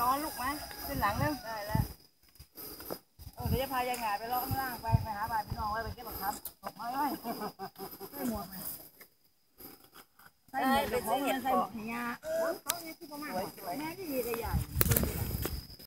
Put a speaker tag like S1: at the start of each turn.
S1: ร้อนลูกไหมขึ้นหลังนึงได้แล้วเดี๋ยวจะพายายหงายไปเลาะข้างล่างไปหาบ้านพี่น้องไว้ไปเก็บผักครับออกมาเลยใส่หมวกไหมใส่หมวกเป็นเสียงใส่หมวกให้ยาโอ้ยเขาเนี่ยที่ประมาณแม่ที่ดีเลยใหญ่